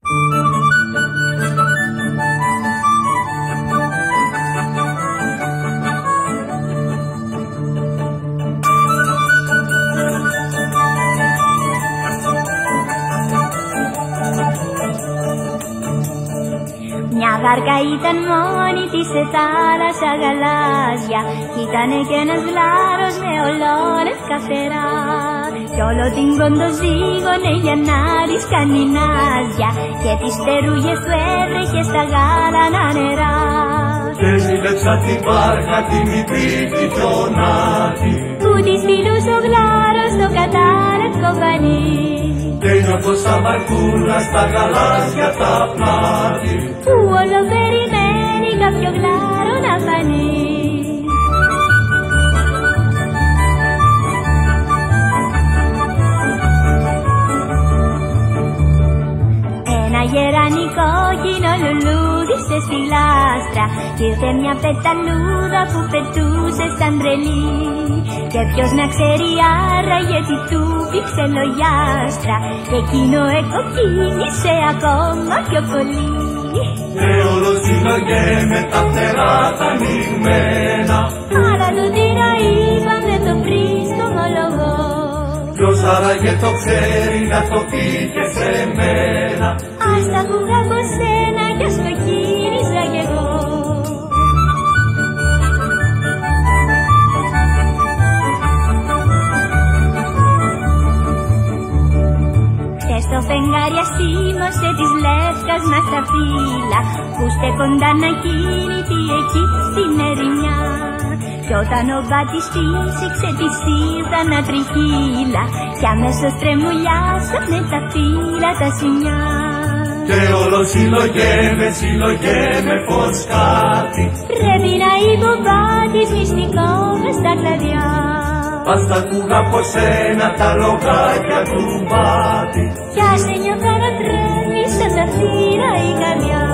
Μια βάρκα ήταν μόνη της σε θάλασσα γαλάζια κι ήτανε κι ένας βλάρος με ολόλευκα φτερά κι όλο την κοντοζύγωνε για να της κάνει νάζια και τις φτερούγες του έβρεχε στα γάλανα νερά. Και ζήλεψα την βάρκα τη μικρή τη πιονάτη που της φιλούσε ο βλάρος στο κατάρακο πανί και νιώθω σαν βαρκούλα στα γαλάζια τα πλάτη που όλο περιμένει κάποιο γλάρο να φανεί. Ένα γεράνι κόκκινο λουλούδισε στη λάστρα κι ήρθε μια πεταλούδα που πετούσε σαν τρελή και ποιος να ξέρει άραγε τι του πήξε λογιάστρα και εκείνο εκοκκίνησε ακόμα πιο πολύ. Και όλο συλλογέμαι τα φτερά τα ανοιγμένα Αλλά του τι να είπα με το βρίσκω ομολογώ. Ποιος άραγε το ξέρει να το πει και σε μένα. Ας τα ακούγα από σένα κι ας το γύριζα κι εγώ. Χθες το φεγγάρι αστήμωσε της Λεύκας να στα φύλλα που στέκονταν ακίνητοι εκεί στην ερημιά κι όταν ο μπάτης φύσηξε της ήρθαν ατριχύλα κι αμέσως τρεμουλιάσανε τα φύλλα τα σημιά. Και όλο συλλογέμαι πως κάτι πρέπει να είπε ο μπάτης μυστικό μες στα κλαδιά. Ας τα ακούγα από σένα τα λογάκια του μπάτη Κι ας ένιωθα να τρέμει σαν τα θύρα η καρδιά.